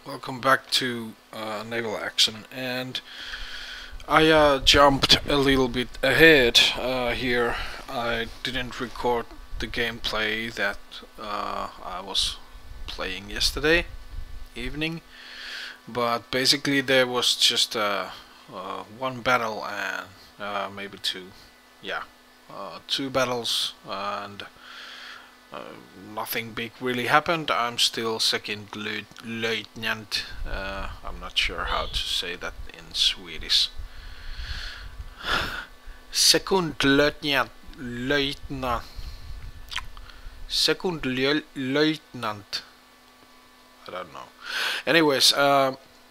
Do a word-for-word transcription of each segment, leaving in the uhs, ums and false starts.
Welcome back to uh, Naval Action, and I uh, jumped a little bit ahead uh, here. I didn't record the gameplay that uh, I was playing yesterday evening, but basically there was just uh, uh, one battle and uh, maybe two, yeah, uh, two battles and Uh, nothing big really happened. I'm still second lieutenant. Uh, I'm not sure how to say that in Swedish. Second lieutenant. Lieutenant. Second lieutenant. I don't know. Anyways, uh,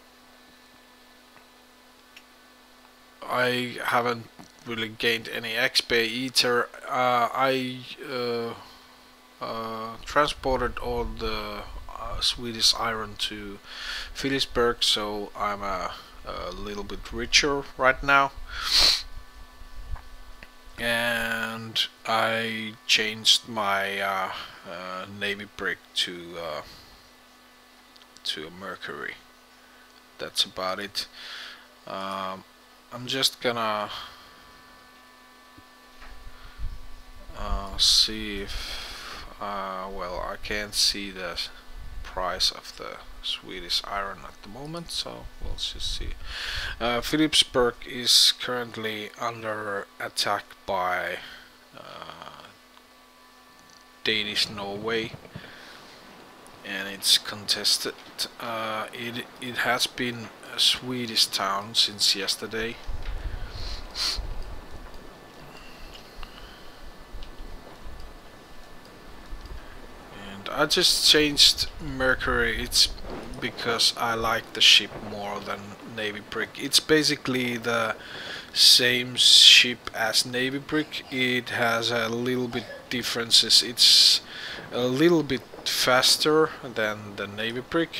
I haven't really gained any X P either. Uh, I. Uh, Uh, transported all the uh, Swedish iron to Philipsburg, so I'm a, a little bit richer right now. And I changed my uh, uh, navy brick to uh, to a mercury. That's about it. Um, I'm just gonna uh, see if Uh, well, I can't see the price of the Swedish iron at the moment, so we'll just see. Uh, Philipsburg is currently under attack by uh, Danish Norway, and it's contested. Uh, it it has been a Swedish town since yesterday. I just changed Mercury. It's because I like the ship more than Navy Brick. It's basically the same ship as Navy Brick. It has a little bit differences. It's a little bit faster than the Navy Brick,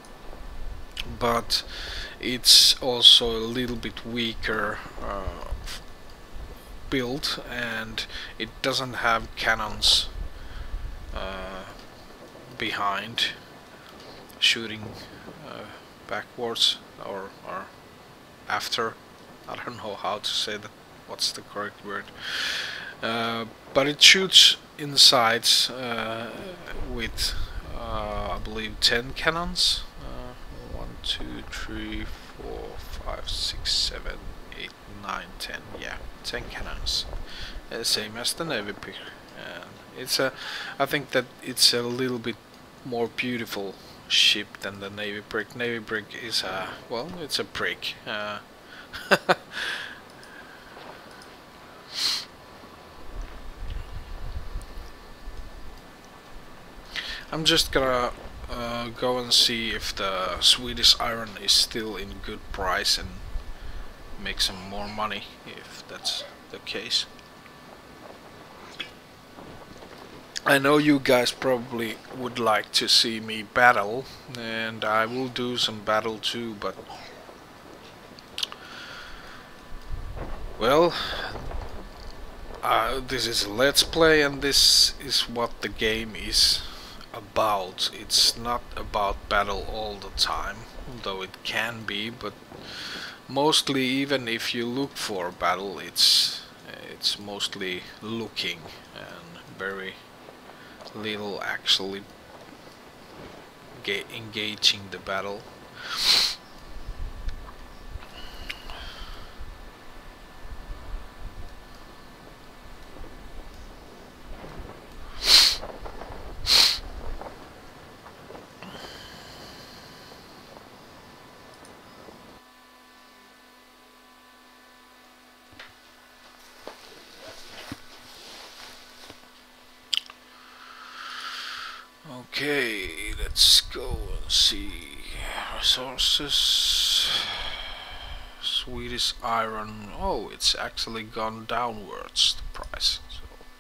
but it's also a little bit weaker uh, built, and it doesn't have cannons Uh, behind shooting uh, backwards or, or after. I don't know how to say that, what's the correct word, uh, but it shoots inside uh, with uh, I believe ten cannons. uh, one, two, three, four, five, six, seven, eight, nine, ten. Yeah, ten cannons, uh, same as the Navy Pier. It's a, I think that it's a little bit more beautiful ship than the Navy Brick. Navy Brick is a, well, it's a brick. Uh, I'm just gonna uh, go and see if the Swedish iron is still in good price and make some more money if that's the case. I know you guys probably would like to see me battle, and I will do some battle too, but well, uh, this is a let's play, and this is what the game is about. It's not about battle all the time, though it can be, but mostly, even if you look for battle, it's it's mostly looking and very little actually get engaging the battle. Okay, let's go and see resources. Swedish iron. Oh, it's actually gone downwards, the price. So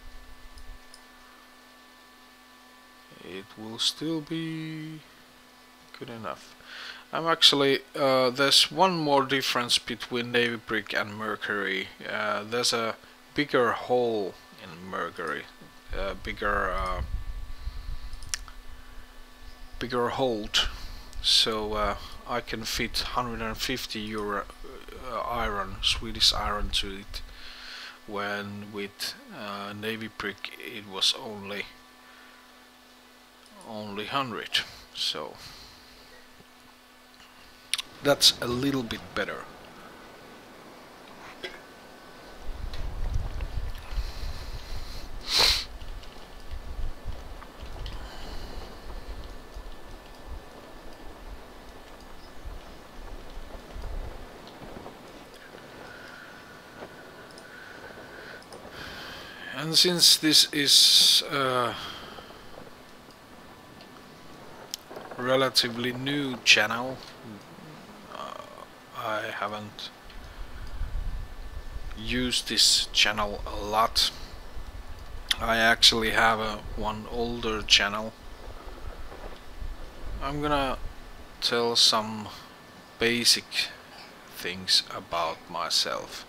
it will still be good enough. I'm actually, uh, there's one more difference between Navy Brick and Mercury. Uh, there's a bigger hole in Mercury, a bigger uh, bigger hold, so uh, I can fit one hundred fifty euro uh, iron, Swedish iron to it, when with uh, Navy brick it was only only one hundred, so that's a little bit better. And since this is a relatively new channel, uh, I haven't used this channel a lot. I actually have a one older channel. I'm gonna tell some basic things about myself.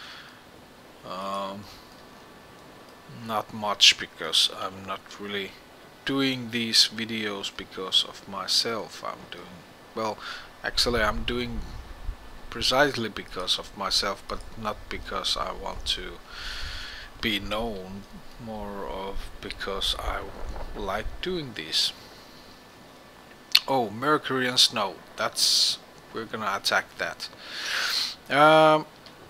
Um, not much, because I'm not really doing these videos because of myself. I'm doing, well, actually I'm doing precisely because of myself, but not because I want to be known, more of because I like doing this. Oh, Mercury and snow, that's, we're gonna attack that. um,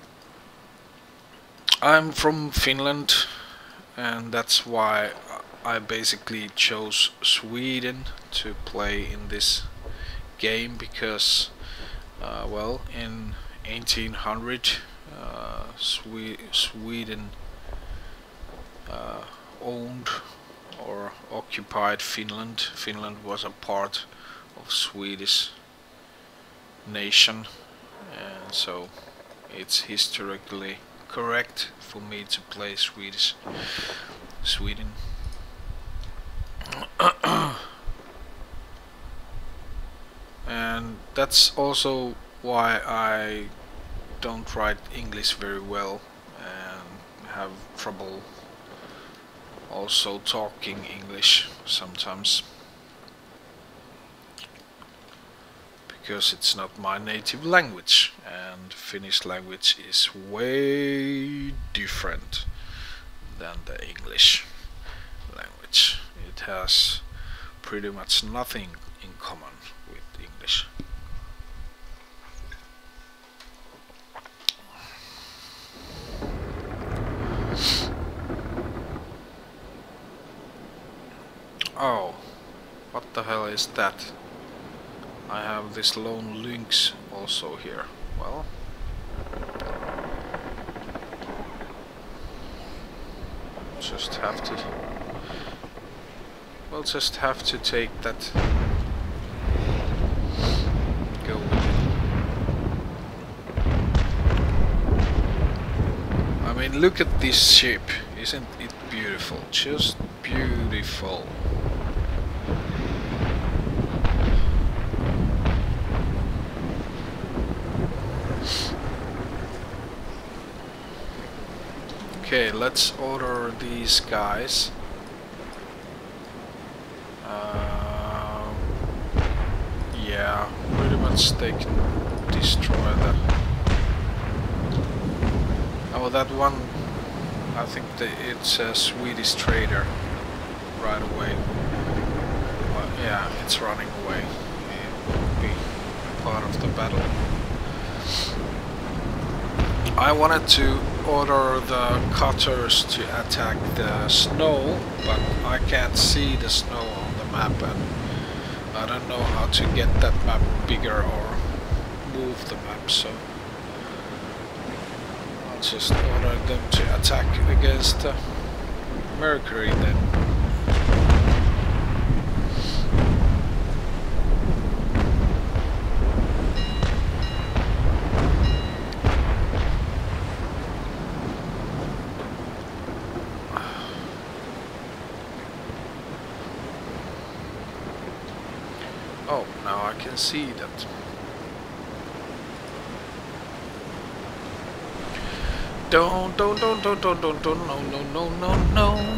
I'm from Finland, and that's why I basically chose Sweden to play in this game, because uh, well, in eighteen hundred uh, Swe Sweden uh, owned or occupied Finland. Finland was a part of Swedish nation, and so it's historically correct for me to play Swedish Sweden. And that's also why I don't write English very well and have trouble also talking English sometimes, because it's not my native language, and Finnish language is way different than the English language. It has pretty much nothing in common with English. Oh, what the hell is that? I have this lone lynx also here. Well, just have to, we'll just have to take that, go with it. I mean, look at this ship, isn't it beautiful? Just beautiful. Okay, let's order these guys. Uh, yeah, pretty much they can destroy that. Oh, that one, I think that it's a Swedish trader right away. But yeah, it's running away. It won't be part of the battle. I wanted to order the cutters to attack the snow, but I can't see the snow on the map, and I don't know how to get that map bigger or move the map, so I'll just order them to attack against uh, Mercury then. Oh, now I can see that. Don't, don't, don't, don't, don't, don't, don't, no, no, no, no, no.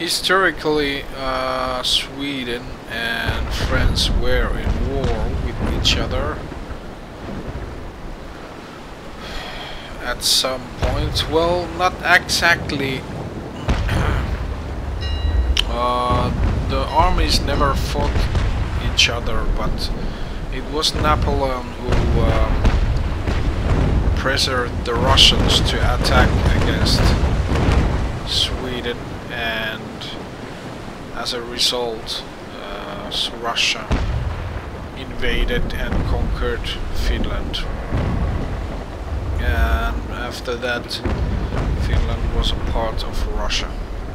Historically, uh, Sweden and France were in war with each other at some point. Well, not exactly. uh, the armies never fought each other, but it was Napoleon who uh, pressured the Russians to attack against Sweden, and as a result, uh, Russia invaded and conquered Finland. And after that, Finland was a part of Russia.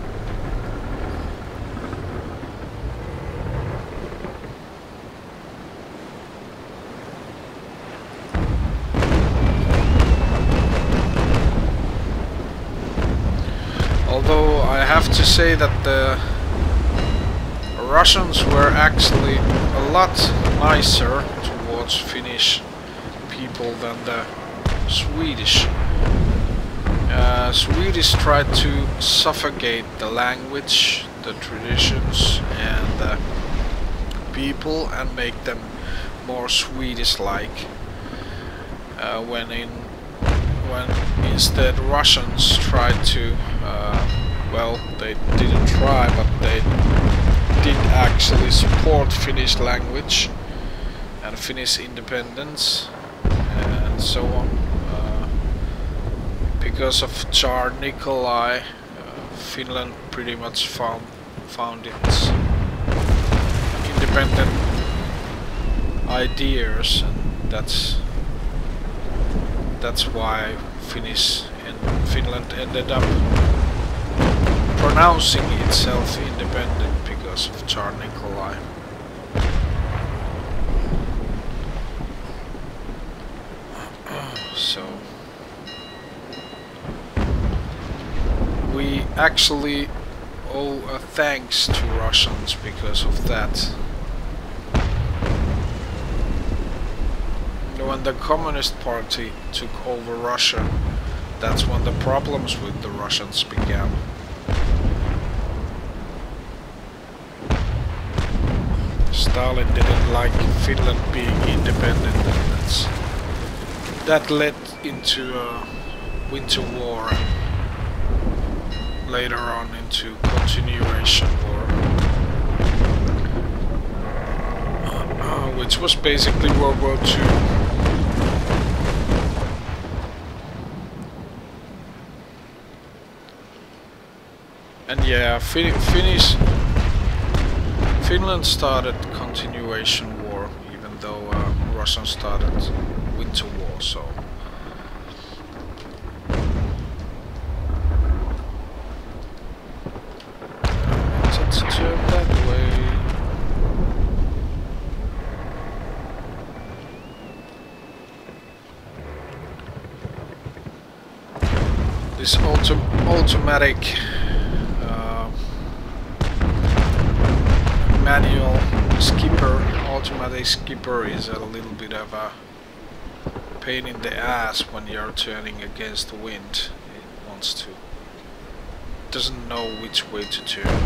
Although I have to say that the Russians were actually a lot nicer towards Finnish people than the Swedish. Uh, Swedish tried to suffocate the language, the traditions and the people and make them more Swedish-like. Uh, when in when instead Russians tried to, uh, well, they didn't try, but they did actually support Finnish language and Finnish independence and so on. Uh, because of Tsar Nikolai, uh, Finland pretty much found found its independent ideas, and that's that's why Finnish and Finland ended up pronouncing itself independent because of Tsar Nikolai. So we actually owe a thanks to Russians because of that. When the Communist Party took over Russia, that's when the problems with the Russians began. Stalin didn't like Finland being independent, and that's, that led into a winter war, and later on into continuation war, uh, which was basically World War Two. And yeah, fin Finnish Finland started continuation war, even though uh, Russia started winter war. So let's turn that way. This auto automatic. Manual skipper, automatic skipper is a little bit of a pain in the ass when you're turning against the wind. It wants to, doesn't know which way to turn.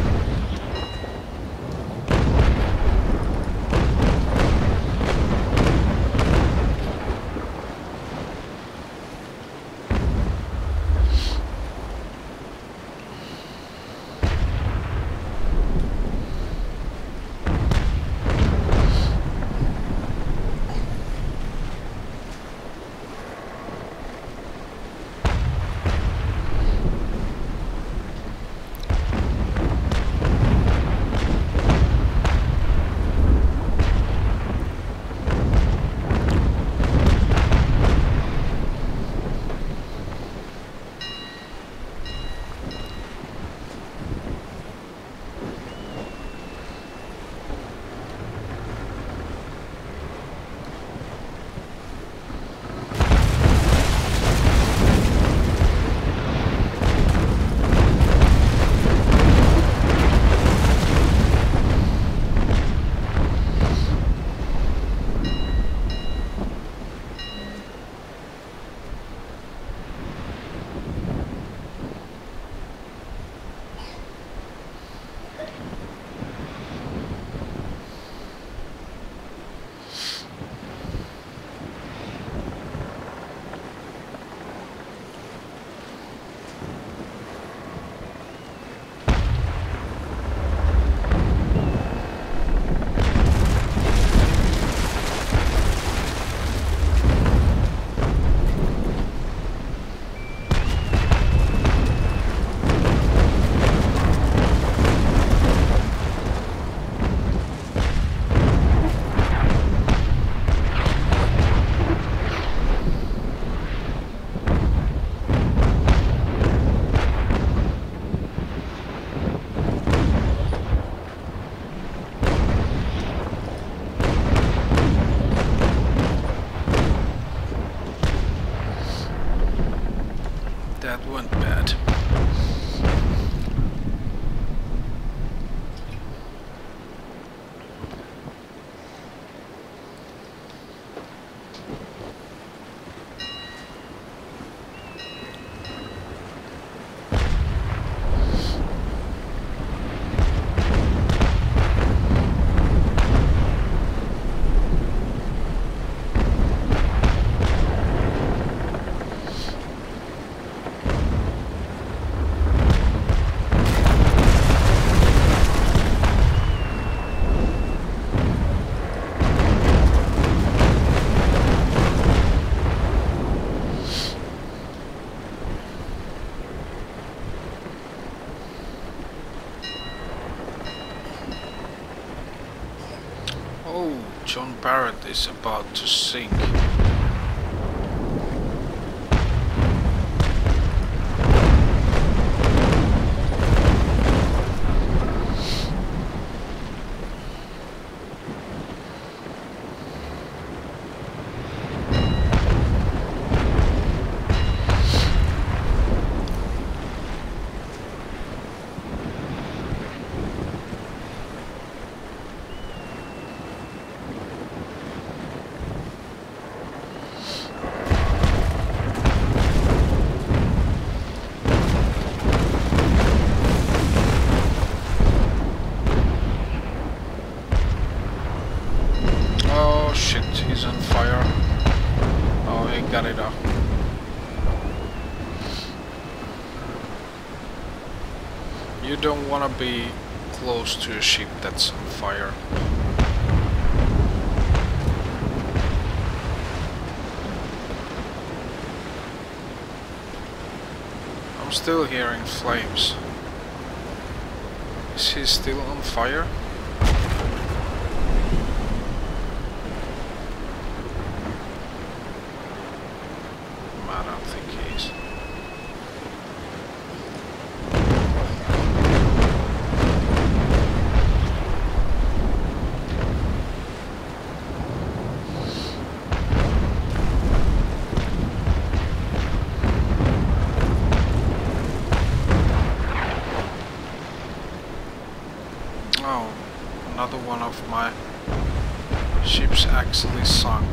That went bad. John Barrett is about to sink. He's on fire. Oh, he got it off. You don't want to be close to a ship that's on fire. I'm still hearing flames. Is he still on fire? I don't think he is. Oh, another one of my ships actually sunk.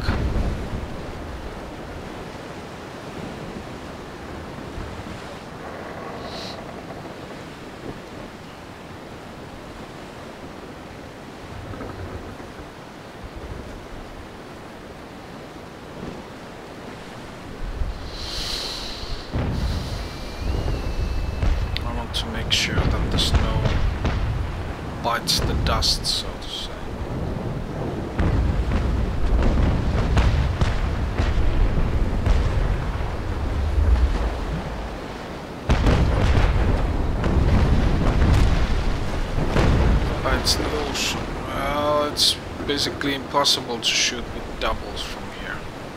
To make sure that the snow bites the dust, so to say. Bites the ocean. Well, it's basically impossible to shoot with doubles from here.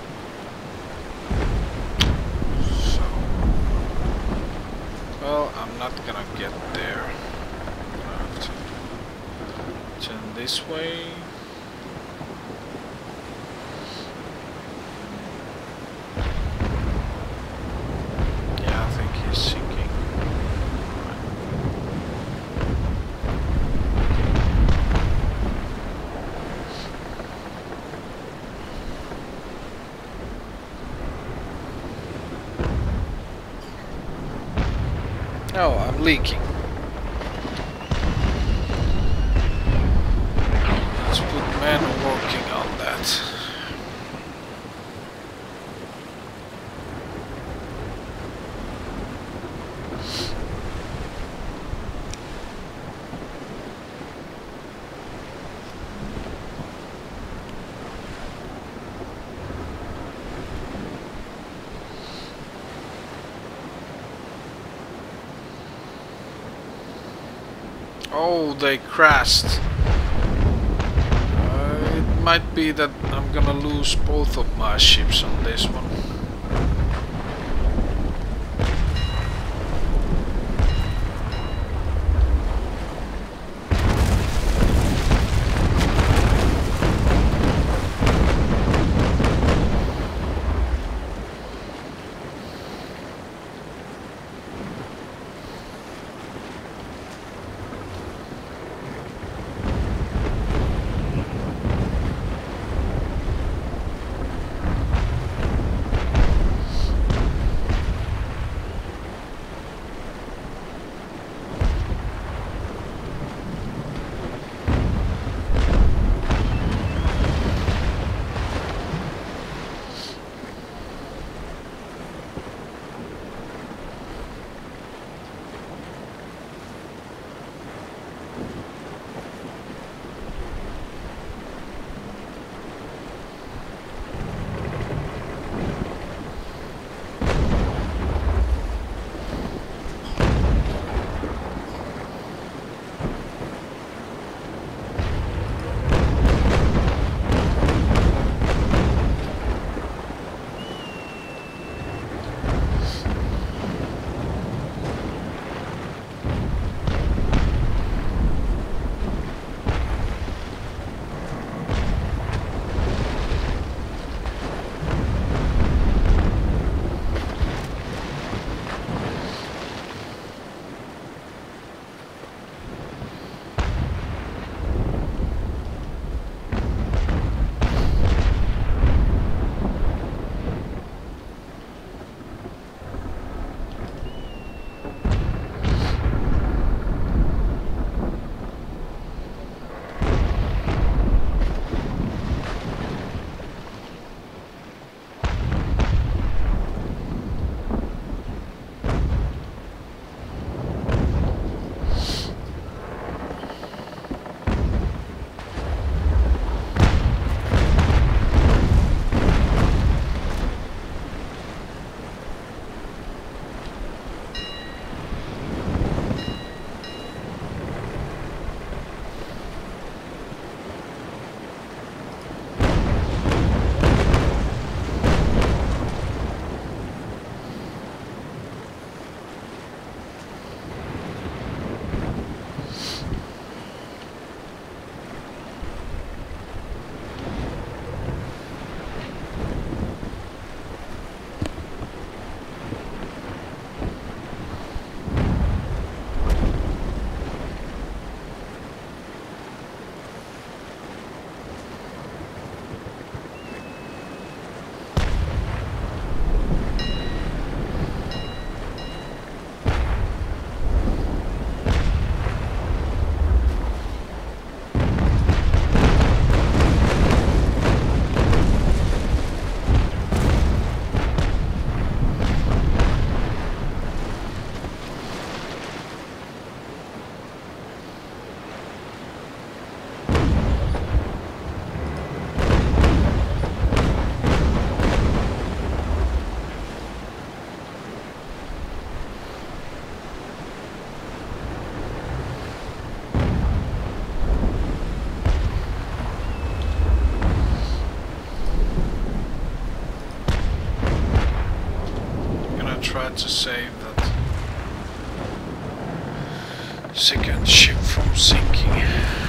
Well, I'm not gonna get there. I have to turn this way. Yeah, I think he's sinking. Oh, I'm leaking. Let's put men working on that. Oh, they crashed. Uh, it might be that I'm gonna lose both of my ships on this one. had to save that second ship from sinking.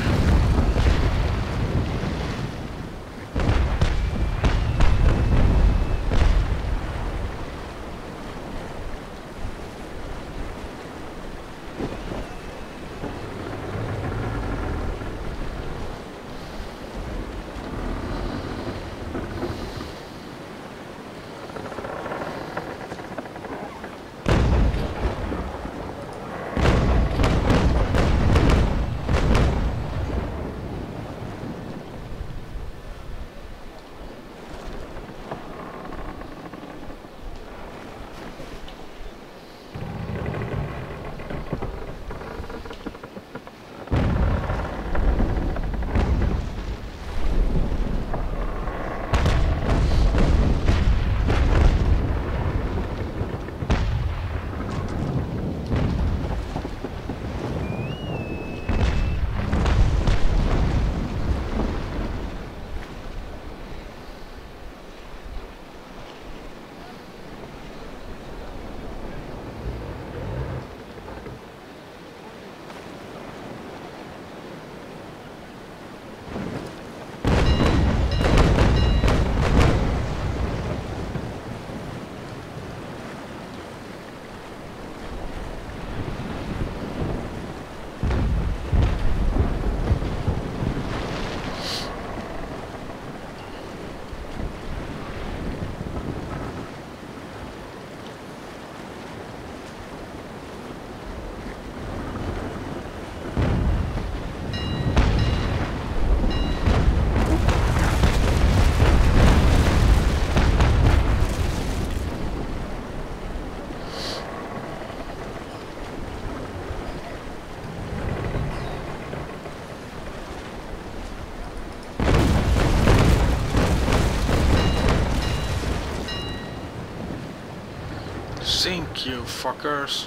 Sink, you fuckers.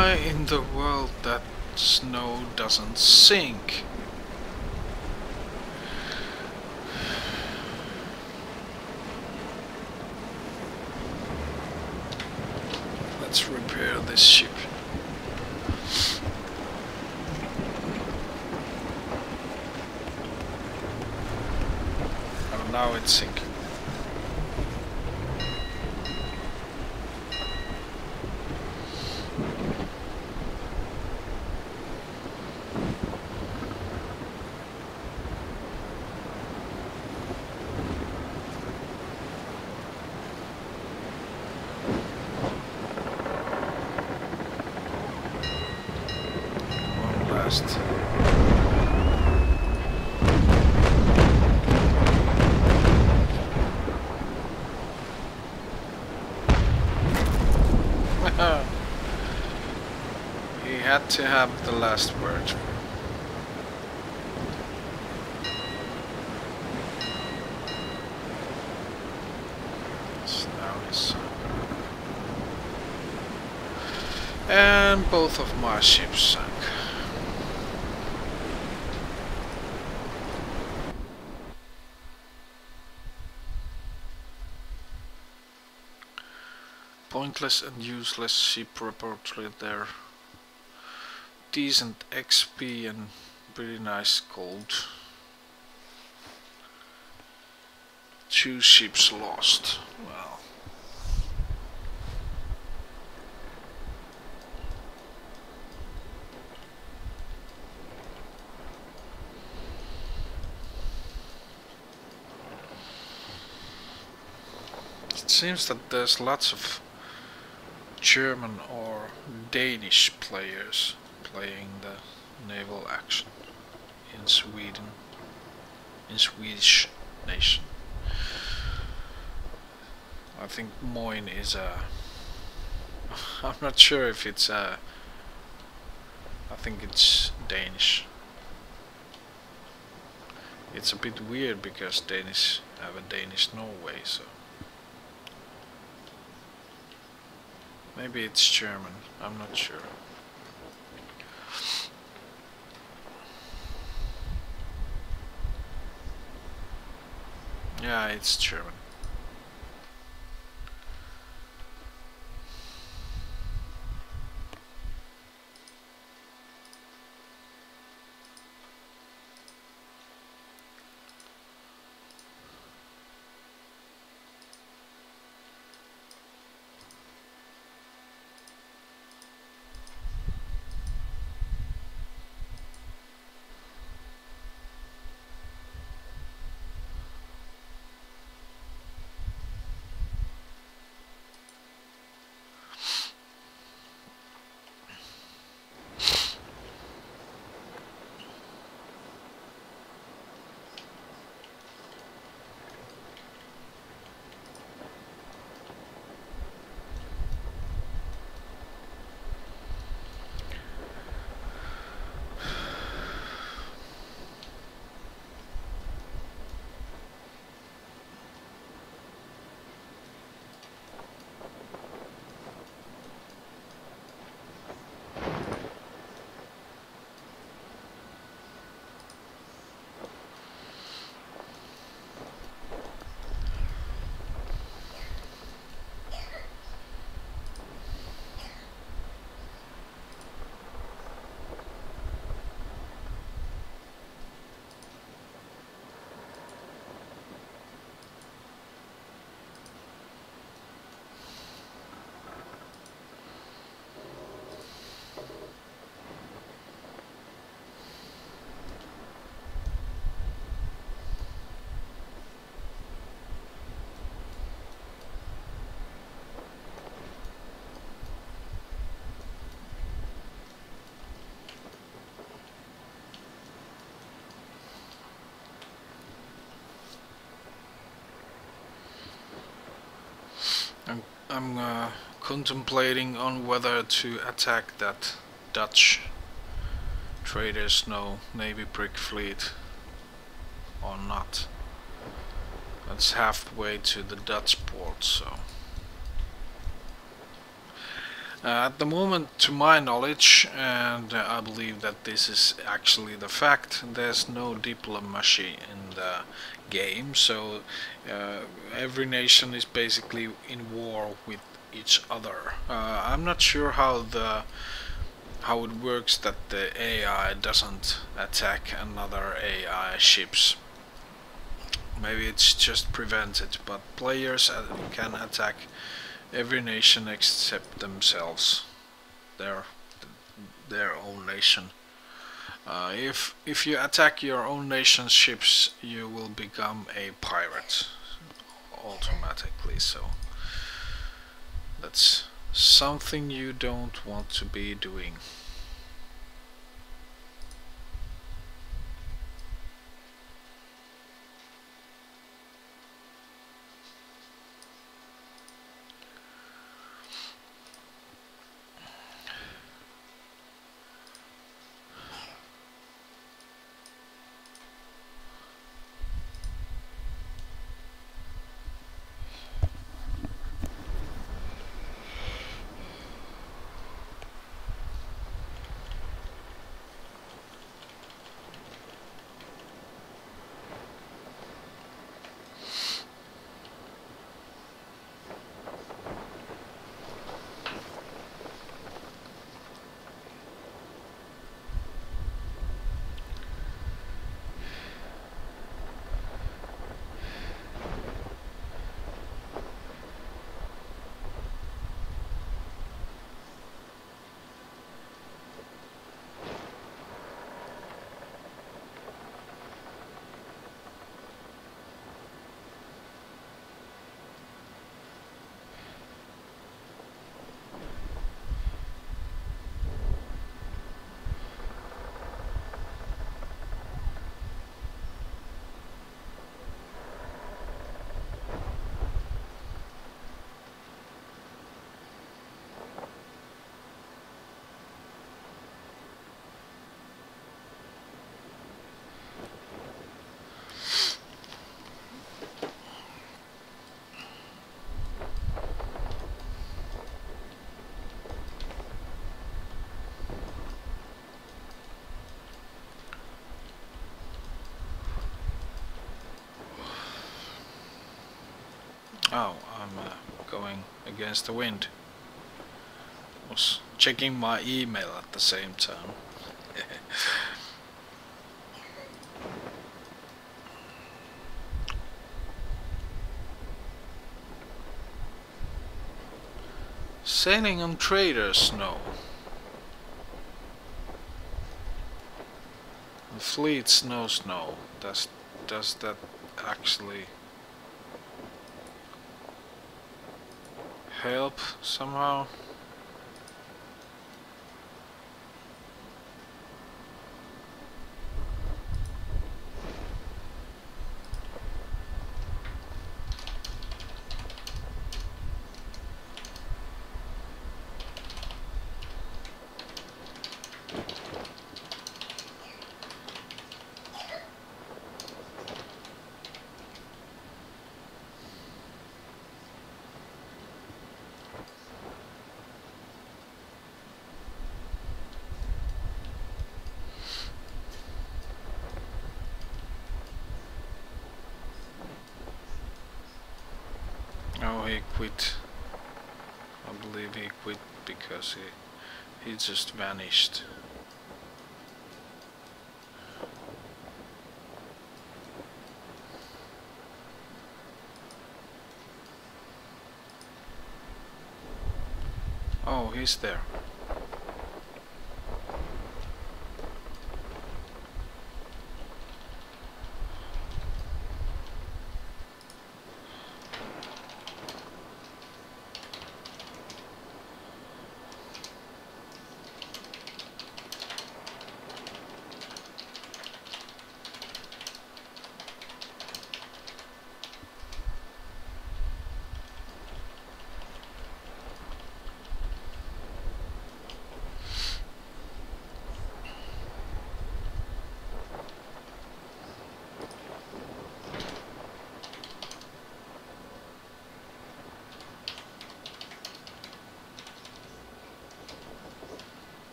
Why in the world that snow doesn't sink? Let's repair this ship. Oh, now it's sinking. He had to have the last word. So now he's... And both of my ships sank. Pointless and useless ship reportedly there. Decent X P and pretty nice gold. Two ships lost. Well. It seems that there's lots of German or Danish players playing the naval action in Sweden, in Swedish nation. I think Moin is a... I'm not sure if it's a... I think it's Danish. It's a bit weird because Danish have a Danish Norway, so... Maybe it's German, I'm not sure. Yeah, it's German. I'm, I'm uh, contemplating on whether to attack that Dutch traders no navy brick fleet or not. That's halfway to the Dutch port, so Uh, at the moment, to my knowledge, and uh, I believe that this is actually the fact, there's no diplomacy in the game, so uh, every nation is basically in war with each other. Uh, I'm not sure how the how it works that the A I doesn't attack another A I ships. Maybe it's just prevented, but players can attack every nation except themselves, their their own nation. Uh, if if you attack your own nation's ships, you will become a pirate automatically. So that's something you don't want to be doing. Oh, I'm uh, going against the wind. Was checking my email at the same time. Sailing on traders, no. The fleets knows no. Does does that actually help somehow? Oh, he quit. I believe he quit because he he just vanished. Oh, he's there.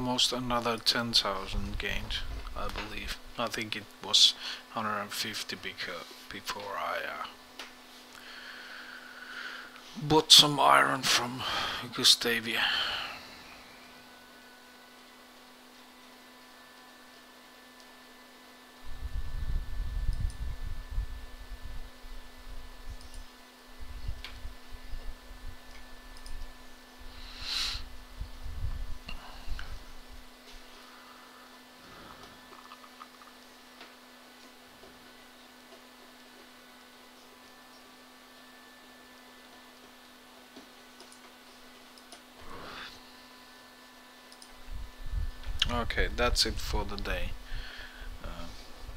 almost another ten thousand gained, I believe. I think it was one hundred fifty because before I uh, bought some iron from Gustavia. Okay, that's it for the day. Uh,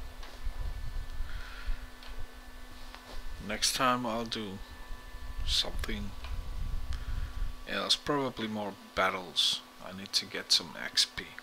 next time I'll do something else, probably more battles. I need to get some X P.